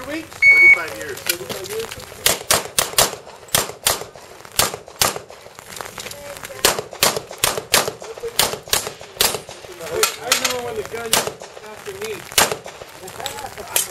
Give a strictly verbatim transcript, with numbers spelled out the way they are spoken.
weeks? thirty-five years. thirty-five years? I remember when the gun after me.